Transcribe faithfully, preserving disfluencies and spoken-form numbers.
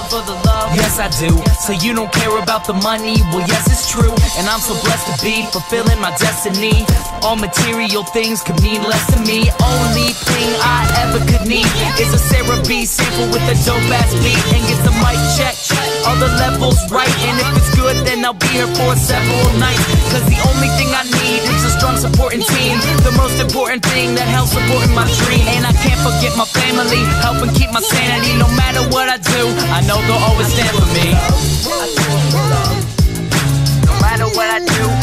love, for the love. Yes, I do. So you don't care about the money? Well, yes, it's true. And I'm so blessed to be fulfilling my destiny. All material things could mean less to me. Only thing I ever could need is a Sarah B sample with a dope ass beat, and get the mic check, all the levels right. And if it's good, then I'll be here for several nights. Cause the only thing I need is a strong supporting team. The most important thing that helps supporting my dream. And I can't forget my family, helping keep my sanity. No matter what I do, I know they'll always stand for me. No matter what I do,